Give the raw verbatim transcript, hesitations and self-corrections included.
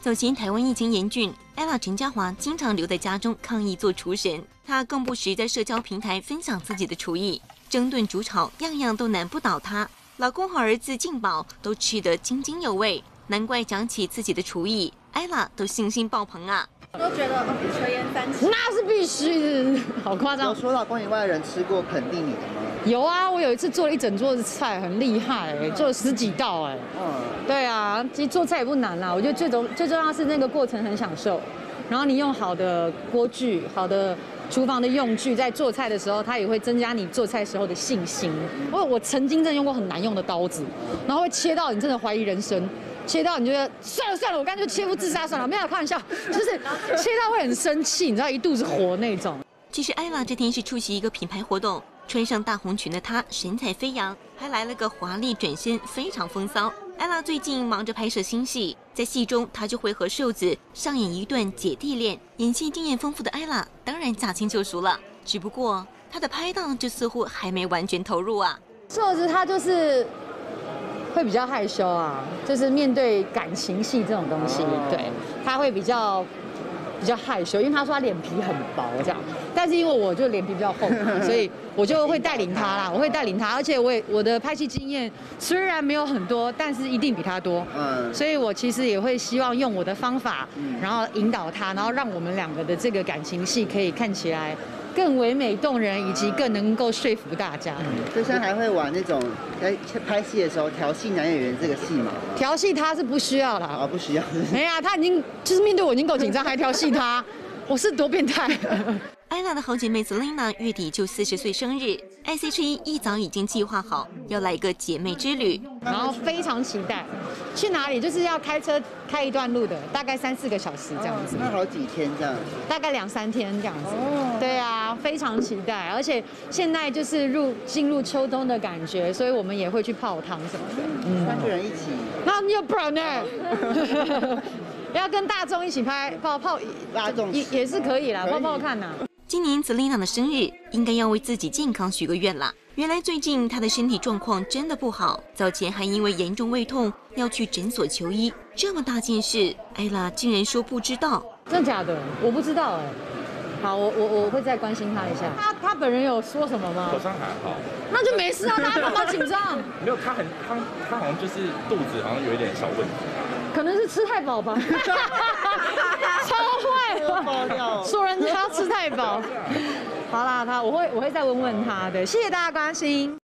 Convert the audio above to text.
早前台湾疫情严峻，艾拉陈嘉华经常留在家中抗疫做厨神，她更不时在社交平台分享自己的厨艺，蒸炖煮炒样样都难不倒她。老公和儿子进宝都吃得津津有味，难怪讲起自己的厨艺，艾拉都信心爆棚啊！ 都觉得垂涎三尺， 那是必须的，好夸张。 有说老公以外的人吃过肯定你的吗？ 有啊，我有一次做了一整桌子菜，很厉害、欸，做了十几道哎、欸。嗯，对啊，其实做菜也不难啦，我觉得最重最重要是那个过程很享受，然后你用好的锅具、好的厨房的用具，在做菜的时候，它也会增加你做菜时候的信心。我我曾经真的用过很难用的刀子，然后会切到你真的怀疑人生。切到你觉得算了算了，我干脆切腹自杀算了，没有开玩笑，就是切到会很生气，你知道一肚子火那种。 其实艾拉这天是出席一个品牌活动，穿上大红裙的她神采飞扬，还来了个华丽转身，非常风骚。艾拉最近忙着拍摄新戏，在戏中她就会和瘦子上演一段姐弟恋。演戏经验丰富的艾拉当然驾轻就熟了，只不过她的拍档就似乎还没完全投入啊。 瘦子他就是会比较害羞啊，就是面对感情戏这种东西，对，他会比较比较害羞，因为他说他脸皮很薄这样，但是因为我就脸皮比较厚，所以我就会带领他啦，我会带领他，而且我也我的拍戏经验虽然没有很多，但是一定比他多，嗯，所以我其实也会希望用我的方法，然后引导他，然后让我们两个的这个感情戏可以看起来更唯美动人，以及更能够说服大家。 所以现在还会玩那种在拍戏的时候调戏男演员这个戏码吗？ 调戏他是不需要啦， 啊，不需要。 没呀，他已经就是面对我已经够紧张，还调戏他，我是多变态。 艾拉的好姐妹 Selina 月底就四十岁生日 ，I C H 一早已经计划好要来一个姐妹之旅， 然后非常期待。去哪里？就是要开车开一段路的，大概三四个小时这样子。 哦、那好几天这样？ 大概两三天这样子。哦、对啊，非常期待。而且现在就是入进入秋冬的感觉，所以我们也会去泡汤什么的。 嗯，三个人一起。 那要不然呢？要跟大众一起拍泡泡， 大众也也是可以啦，泡泡看呐。 今年 Selina 的生日应该要为自己健康许个愿啦。原来最近她的身体状况真的不好，早前还因为严重胃痛要去诊所求医。这么大件事，艾拉竟然说不知道， 真的假的？我不知道哎、欸。好，我我我会再关心他一下。他他本人有说什么吗？ 口伤还好， 那就没事啊，大家干嘛紧张？ 没有，他很他他好像就是肚子好像有一点小问题。 可能是吃太饱吧，超坏了，说人家吃太饱。好啦，他我会我会再问问他的，谢谢大家关心。